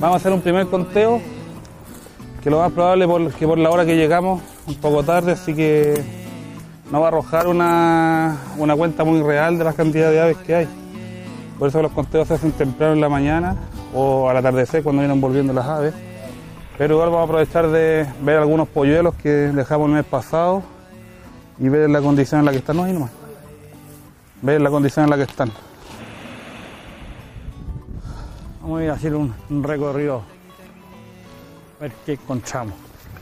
Vamos a hacer un primer conteo, que lo más probable que por la hora que llegamos, un poco tarde, así que no va a arrojar una cuenta muy real de la cantidad de aves que hay. Por eso los conteos se hacen temprano en la mañana o al atardecer cuando vienen volviendo las aves. Pero igual vamos a aprovechar de ver algunos polluelos que dejamos el mes pasado y ver la condición en la que están. No, ahí nomás. Ver la condición en la que están. Vamos a ir a hacer un recorrido, a ver qué encontramos.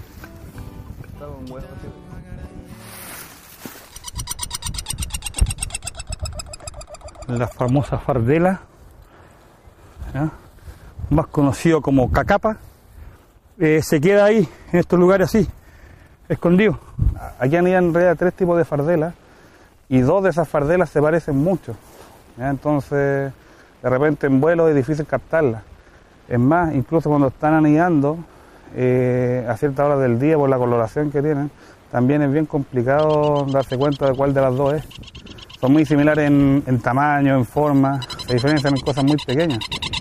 La famosa fardela, ¿ya? Más conocido como cacapa, se queda ahí, en estos lugares así, escondido. Aquí han ido en realidad 3 tipos de fardelas y 2 de esas fardelas se parecen mucho, ¿ya? Entonces de repente en vuelo es difícil captarlas. Es más, incluso cuando están anidando a ciertas horas del día por la coloración que tienen, también es bien complicado darse cuenta de cuál de las 2 es. Son muy similares en tamaño, en forma, se diferencian en cosas muy pequeñas.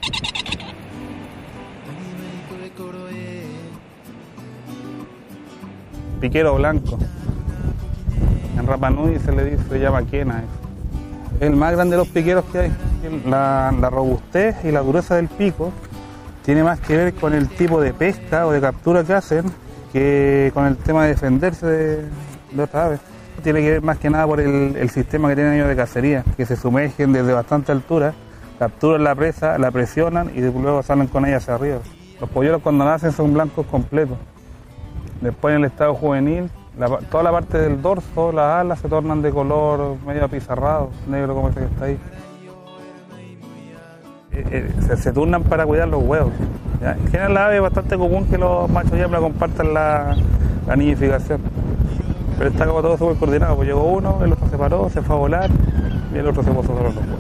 Piquero blanco. En Rapa Nui se llama quena. Es el más grande de los piqueros que hay. La robustez y la dureza del pico tiene más que ver con el tipo de pesca o de captura que hacen que con el tema de defenderse de otras aves. Tiene que ver más que nada por el sistema que tienen ellos de cacería, que se sumergen desde bastante altura, capturan la presa, la presionan y luego salen con ella hacia arriba. Los polluelos cuando nacen son blancos completos. Después en el estado juvenil, toda la parte del dorso, las alas se tornan de color medio apizarrado, negro como ese que está ahí. Se turnan para cuidar los huevos. ¿Ya? En general la ave es bastante común que los machos y hembras compartan la nidificación. Pero está como todo súper coordinado, pues llegó uno, el otro se paró, se fue a volar y el otro se posó sobre los huevos.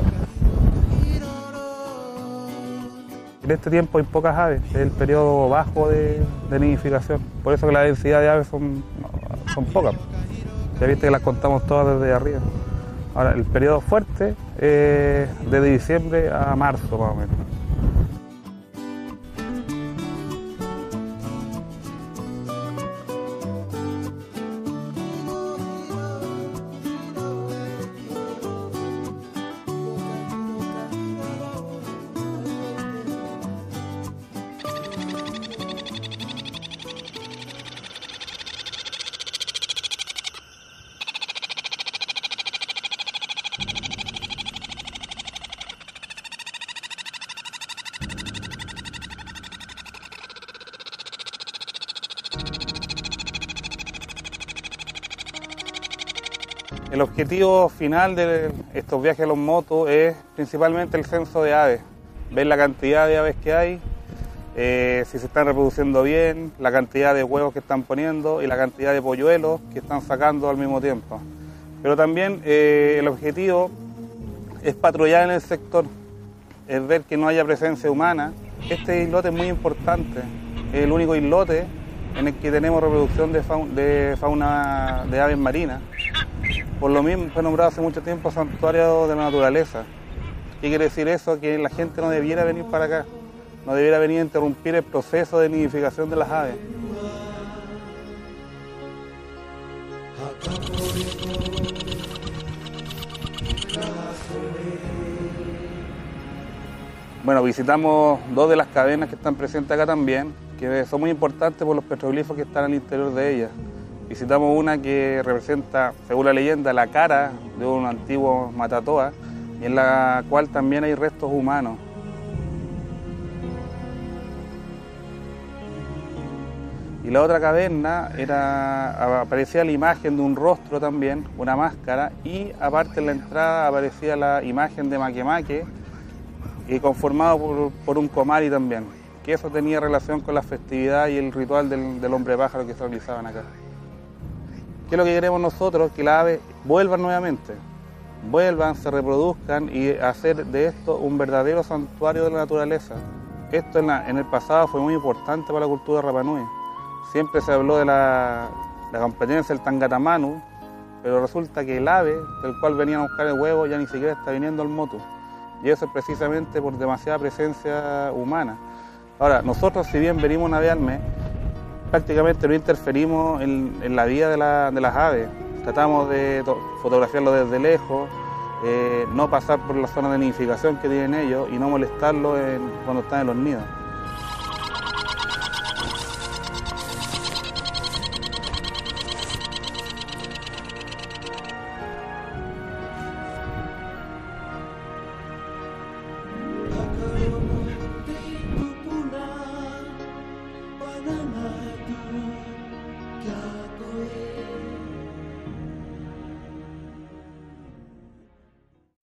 En este tiempo hay pocas aves, es el periodo bajo de nidificación, por eso que la densidad de aves son pocas. Ya viste que las contamos todas desde arriba. Ahora, el periodo fuerte es desde diciembre a marzo más o menos. El objetivo final de estos viajes a los motos es principalmente el censo de aves, ver la cantidad de aves que hay, si se están reproduciendo bien, la cantidad de huevos que están poniendo y la cantidad de polluelos que están sacando al mismo tiempo. Pero también el objetivo es patrullar en el sector, es ver que no haya presencia humana. Este islote es muy importante, es el único islote en el que tenemos reproducción de fauna de aves marinas. Por lo mismo fue nombrado hace mucho tiempo santuario de la naturaleza. ¿Qué quiere decir eso? Que la gente no debiera venir para acá, no debiera venir a interrumpir el proceso de nidificación de las aves. Bueno, visitamos 2 de las cavernas que están presentes acá también, que son muy importantes por los petroglifos que están al interior de ellas. Visitamos una que representa, según la leyenda, la cara de un antiguo matatoa, y en la cual también hay restos humanos. Y la otra caverna aparecía la imagen de un rostro también, una máscara, y aparte en la entrada aparecía la imagen de Maquemaque, y conformado por un comari también, que eso tenía relación con la festividad y el ritual del hombre pájaro que se realizaban acá. ¿Qué es lo que queremos nosotros? Que las aves vuelvan nuevamente, vuelvan, se reproduzcan y hacer de esto un verdadero santuario de la naturaleza. Esto en el pasado fue muy importante para la cultura de Rapa Nui. Siempre se habló de la competencia del Tangatamanu, pero resulta que el ave del cual venían a buscar el huevo ya ni siquiera está viniendo al motu. Y eso es precisamente por demasiada presencia humana. Ahora, nosotros si bien venimos una vez al mes, prácticamente no interferimos en la vida de las aves. Tratamos de fotografiarlo desde lejos, no pasar por la zona de nidificación que tienen ellos y no molestarlos cuando están en los nidos. Banana,